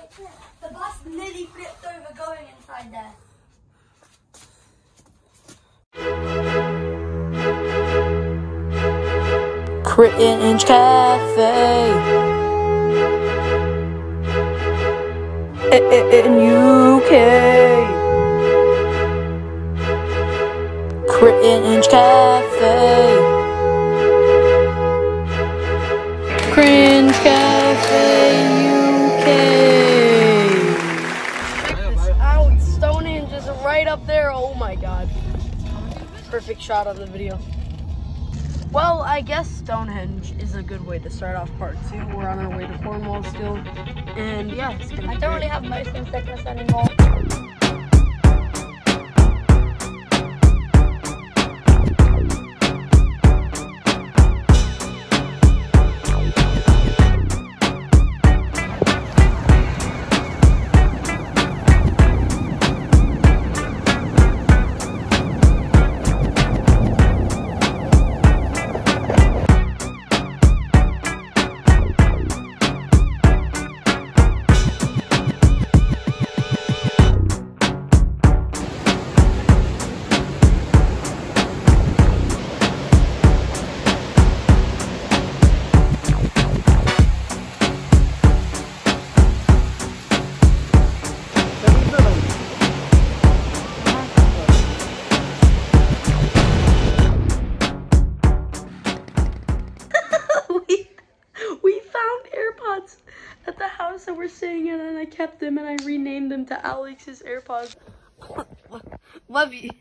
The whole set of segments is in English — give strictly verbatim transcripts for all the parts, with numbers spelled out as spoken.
The bus nearly flipped over going inside there. Cringe Cafe in U K. Cringe Cafe. Cringe Cafe U K. Check this out. Stonehenge is right up there. Oh my god. Perfect shot on the video. Well, I guess Stonehenge is a good way to start off part two. We're on our way to Cornwall still. And yeah, it's gonna be I don't great. really have motion sickness anymore. At the house that we're staying in, and I kept them and I renamed them to Alex's AirPods. Love you.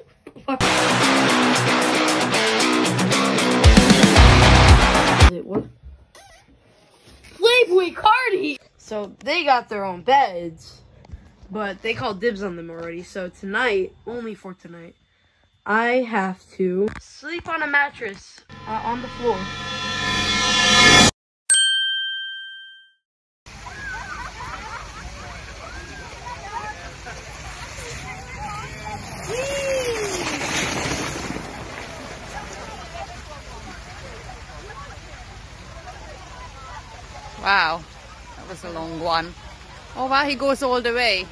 What? Playboy Cardi! So they got their own beds, but they called dibs on them already. So tonight, only for tonight, I have to sleep on a mattress uh, on the floor. Wow, that was a long one. Oh wow, he goes all the way.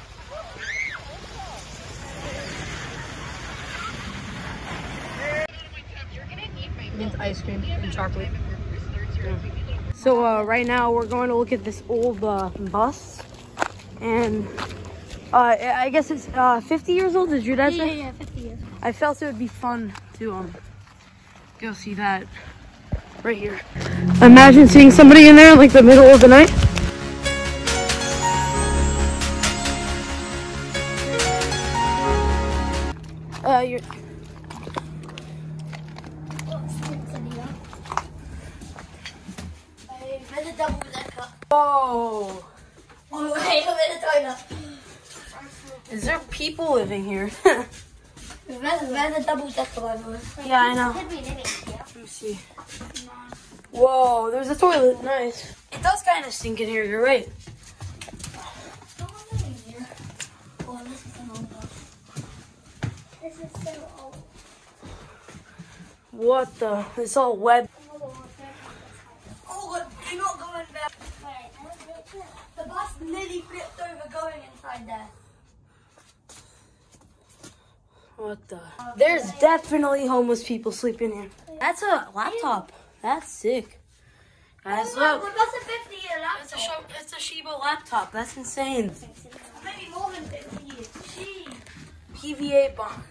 Mint ice cream and chocolate. Yeah. So uh, right now we're going to look at this old uh, bus, and uh, I guess it's uh, fifty years old. Did your dad Yeah, say? yeah, yeah, fifty years. I felt it would be fun to um go see that right here. Imagine seeing somebody in there in like the middle of the night. Uh, you're. Oh. On the way over the toilet. Is there people living here? Where's, where's the double decker, by the way? Yeah, I know. Could be living here. Let me see. Whoa, there's a toilet. Nice. It does kind of stink in here. You're right. Someone living here. Oh, this is an old bus. This is so old. What the? It's all wet. Oh, look, do not go in there. The bus nearly flipped over going inside there. What the? There's definitely homeless people sleeping here. That's a laptop. That's sick. Guys, Oh, look. that's a fifty year It's a, laptop. Sh it's a Shiba laptop. That's insane. Maybe more than fifty years. Gee. P V A bomb.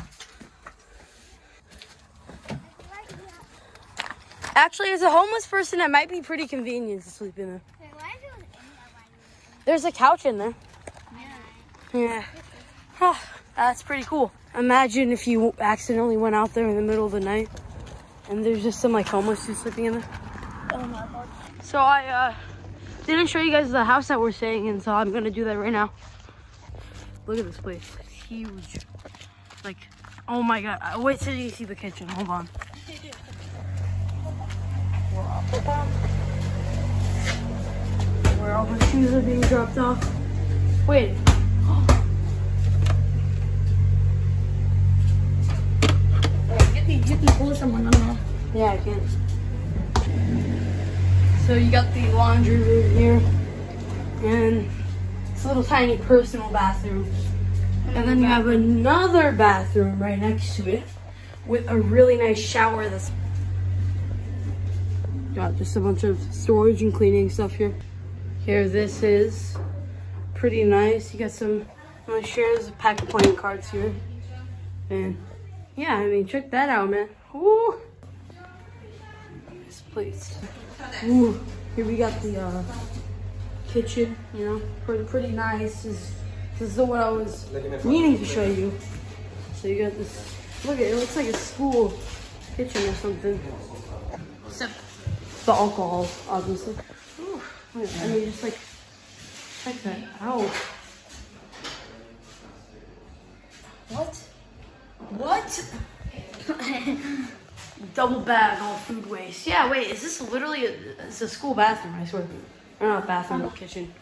Actually, as a homeless person, it might be pretty convenient to sleep in there. There's a couch in there. Yeah. Huh, that's pretty cool. Imagine if you accidentally went out there in the middle of the night and there's just some like homeless dudes sleeping in there. Oh my god. So I uh, didn't show you guys the house that we're staying in, so I'm gonna do that right now. Look at this place. It's huge. Like, oh my god. Uh, Wait till you see the kitchen. Hold on. Where all the shoes are being dropped off. Wait. You can, you can pull someone on there. Yeah, I can. So you got the laundry room here, and little tiny personal bathroom. And then you have another bathroom right next to it with a really nice shower that's got just a bunch of storage and cleaning stuff here. Here, this is pretty nice. You got some, I'm gonna share this pack of playing cards here. And yeah, I mean, check that out, man. Ooh. This place. Ooh. Here we got the uh, kitchen, you know, pretty, pretty nice. This, this is what I was meaning to show you. So you got this, look at it, it looks like a school kitchen or something. Except the alcohol, obviously. Ooh. I mean, just like, check that out. What? What? Double bag, all food waste. Yeah, wait, is this literally, a, it's a school bathroom, I swear. Or not bathroom, but kitchen.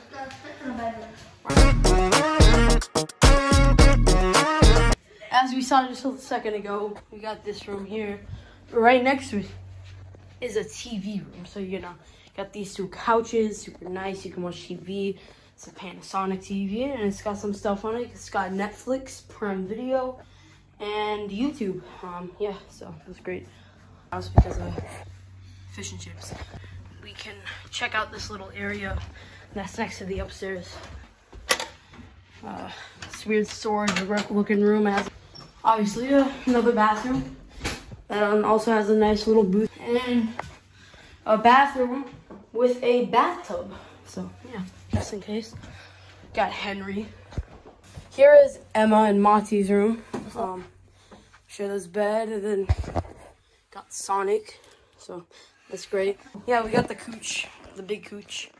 As we saw just a second ago, we got this room here. Right next to it is a T V room. So, you know, got these two couches, super nice. You can watch T V. It's a Panasonic T V, and it's got some stuff on it. It's got Netflix, Prime Video, and YouTube. Um, yeah, so it was great. Also because of fish and chips. We can check out this little area that's next to the upstairs. Uh, this weird storage looking room. It has obviously uh, another bathroom that also has a nice little booth and a bathroom with a bathtub. So yeah, just in case. Got Henry. Here is Emma and Monty's room. Um, share this bed, and then got Sonic. So that's great. Yeah, we got the cooch, the big cooch.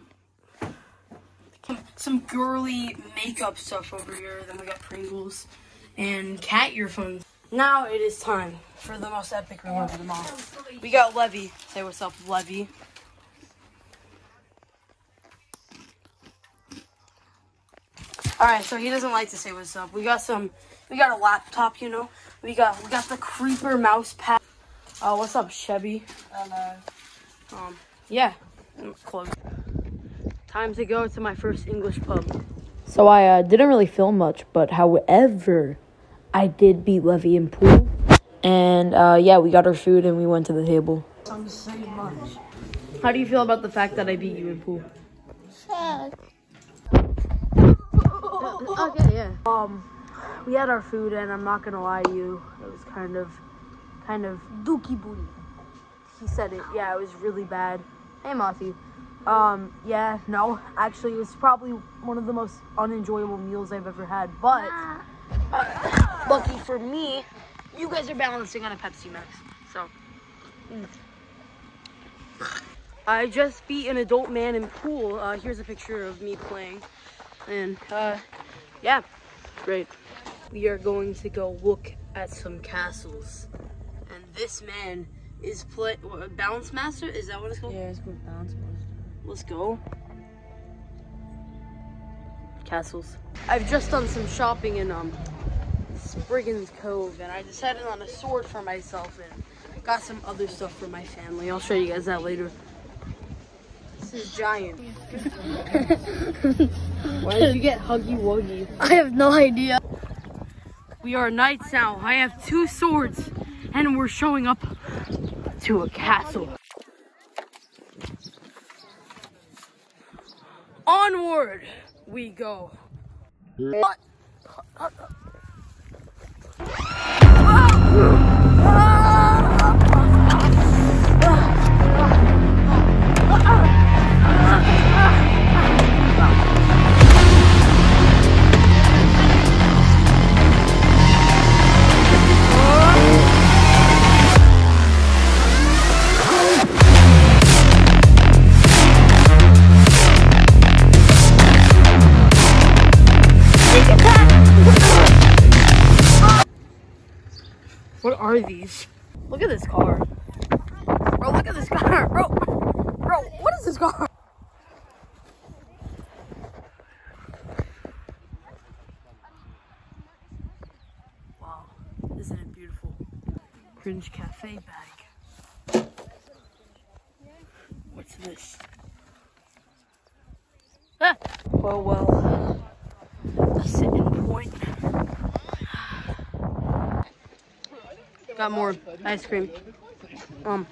Some girly makeup stuff over here. Then we got Pringles and cat earphones. Now it is time for the most epic room of them all. We got Levy. Say what's up, Levy. All right, so he doesn't like to say what's up. We got some. We got a laptop, you know. We got we got the Creeper mouse pad. Uh, what's up, Chevy? Hello. Um, yeah, close. Time to go to my first English pub. So I uh, didn't really film much, but however, I did beat Levy in pool. And uh, yeah, we got our food and we went to the table. I'm saying much. How do you feel about the fact that I beat you in pool? Sad. Okay, yeah. Um, we had our food, and I'm not gonna lie to you, it was kind of, kind of dookie booty. He said it. Yeah, it was really bad. Hey, Matthew. Um, yeah, no, actually, it was probably one of the most unenjoyable meals I've ever had. But uh, lucky for me, you guys are balancing on a Pepsi Max. So, mm. I just beat an adult man in pool. Uh, here's a picture of me playing. And, uh, yeah, great. We are going to go look at some castles. And this man is play what, Balance Master? Is that what it's called? Yeah, it's called Balance Master. Let's go. Castles. I've just done some shopping in, um, Spriggan's Cove. And I decided on a sword for myself and got some other stuff for my family. I'll show you guys that later. This is giant. Why did you get Huggy Wuggy? I have no idea. We are knights now. I have two swords, and we're showing up to a castle. Onward we go. What? What are these? Look at this car. Bro, look at this car. Bro, bro, what is this car? Wow, isn't it beautiful? Cringe Cafe bag. What's this? Ah! Well, well, a sitting point. Got more ice cream. Um.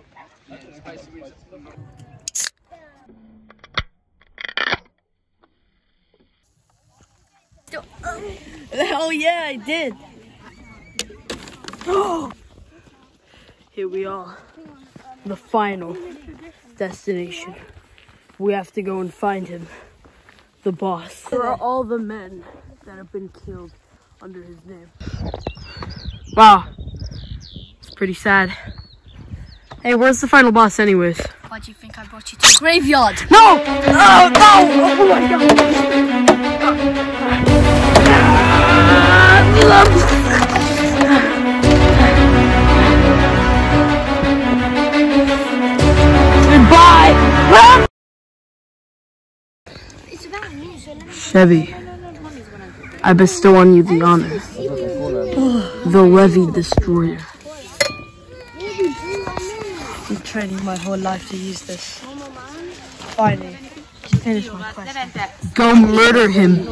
Oh yeah, I did. Oh. Here we are, the final destination. We have to go and find him, the boss. There are all the men that have been killed under his name. Wow, it's pretty sad. Hey, where's the final boss anyways? Why do you think I brought you to the graveyard? No! Oh, no! Oh my god! Goodbye! Chevy, I bestow on you the honor, the Levy Destroyer. I've been training my whole life to use this. Finally, to finish my quest. Go murder him.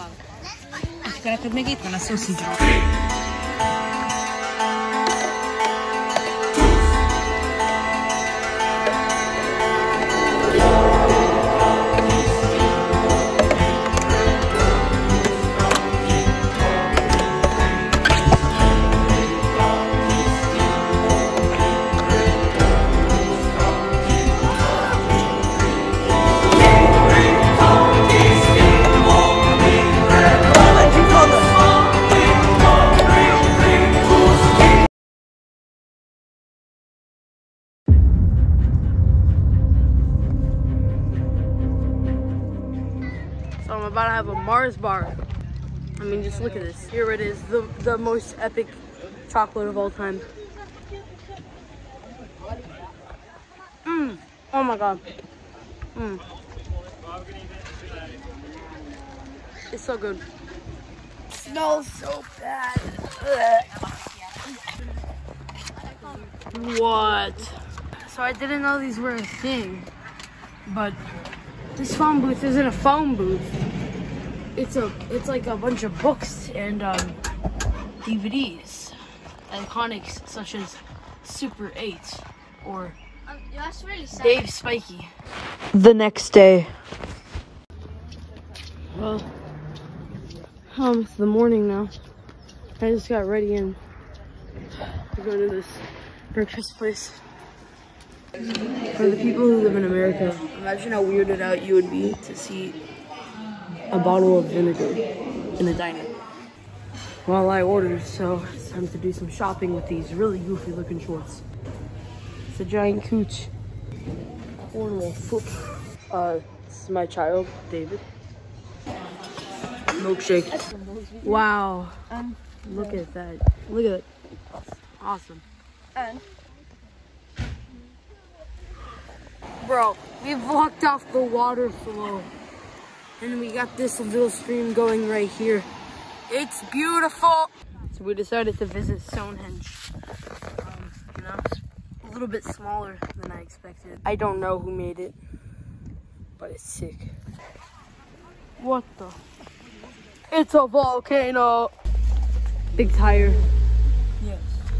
So I'm about to have a Mars bar. I mean, just look at this. Here it is, the, the most epic chocolate of all time. Mmm. Oh my god. Mmm. It's so good. It smells so bad. Ugh. What? So I didn't know these were a thing, but this phone booth isn't a phone booth. It's a, it's like a bunch of books and um, D V Ds, iconics such as Super eight or Um, that's really sad. Dave Spikey. The next day. Well, um, it's the morning now. I just got ready and we're going to this breakfast place. For the people who live in America, imagine how weirded out you would be to see a bottle of vinegar in a diner. Well, I ordered, so it's time to do some shopping with these really goofy looking shorts. It's a giant cooch. Cornwall foot. Uh, this is my child, David. Milkshake. Wow. Um, Look at that. Look at it. Awesome. and Bro, we've walked off the water flow. And we got this little stream going right here. It's beautiful. So we decided to visit Stonehenge. Um, you know, it's a little bit smaller than I expected. I don't know who made it, but it's sick. What the? It's a volcano. Big tire. Yes.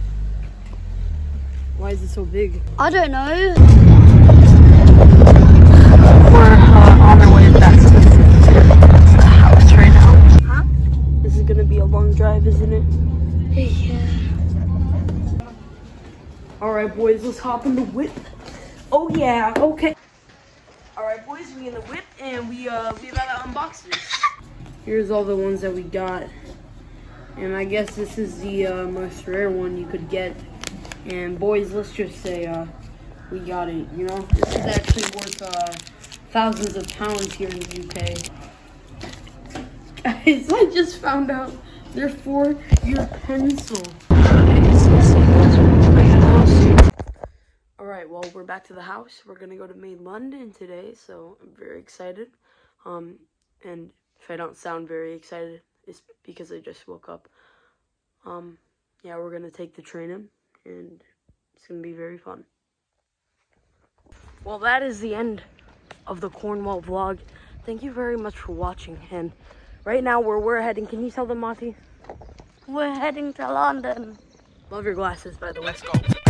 Why is it so big? I don't know. We're uh, on our way back to the house right now. Huh? This is gonna be a long drive, isn't it? Yeah. Alright boys, let's hop in the whip. Oh yeah, okay. Alright boys, we in the whip and we uh we about to unbox this. Here's all the ones that we got. And I guess this is the uh, most rare one you could get. And boys, let's just say uh we got it, you know? This is actually worth uh thousands of pounds here in the U K. Guys, I just found out they're for your pencil. Alright, well, we're back to the house. We're gonna go to Made London today, so I'm very excited. Um, and if I don't sound very excited, it's because I just woke up. Um, yeah, we're gonna take the train in, and it's gonna be very fun. Well, that is the end of the Cornwall vlog. thank you very much for watching. And right now, where we're heading, can you tell them, Monty? We're heading to London. Love your glasses, by the way. Let's go.